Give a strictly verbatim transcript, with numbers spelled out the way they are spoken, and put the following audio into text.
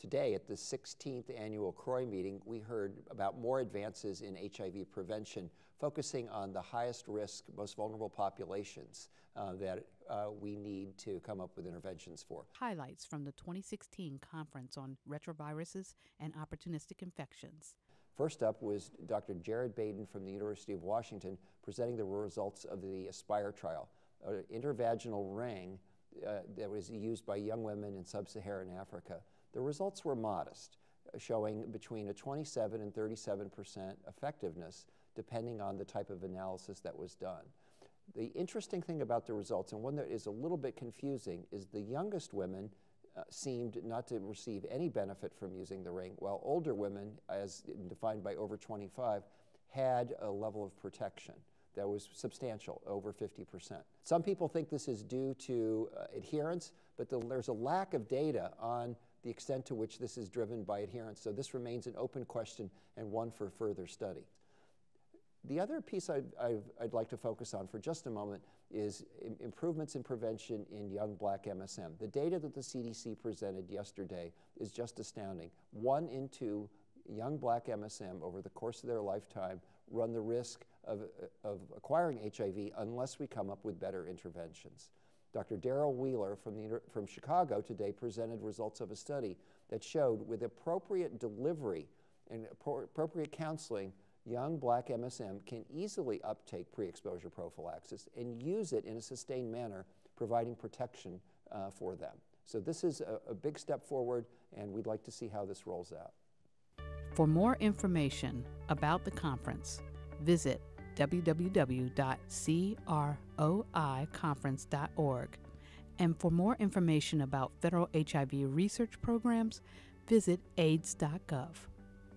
Today, at the sixteenth annual C R O I meeting, we heard about more advances in H I V prevention, focusing on the highest risk, most vulnerable populations uh, that uh, we need to come up with interventions for. Highlights from the twenty sixteen Conference on Retroviruses and Opportunistic Infections. First up was Doctor Jared Baden from the University of Washington presenting the results of the ASPIRE trial, an intravaginal ring uh, that was used by young women in sub-Saharan Africa. The results were modest, showing between a twenty-seven and thirty-seven percent effectiveness depending on the type of analysis that was done. The interesting thing about the results, and one that is a little bit confusing, is the youngest women uh, seemed not to receive any benefit from using the ring, while older women, as defined by over twenty-five, had a level of protection that was substantial, over fifty percent. Some people think this is due to uh, adherence, but the, there's a lack of data on the extent to which this is driven by adherence. So this remains an open question and one for further study. The other piece I'd, I'd, I'd like to focus on for just a moment is im improvements in prevention in young black M S M. The data that the C D C presented yesterday is just astounding. One in two young black M S M over the course of their lifetime run the risk of, of acquiring H I V unless we come up with better interventions. Doctor Daryl Wheeler from, the, from Chicago today presented results of a study that showed with appropriate delivery and appropriate counseling, young black M S M can easily uptake pre-exposure prophylaxis and use it in a sustained manner, providing protection uh, for them. So this is a, a big step forward, and we'd like to see how this rolls out. For more information about the conference, visit w w w dot c r o i conference dot org. And for more information about federal H I V research programs, visit AIDS dot gov.